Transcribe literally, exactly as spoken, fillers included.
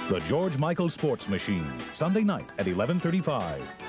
The George Michael Sports Machine, Sunday night at eleven thirty-five.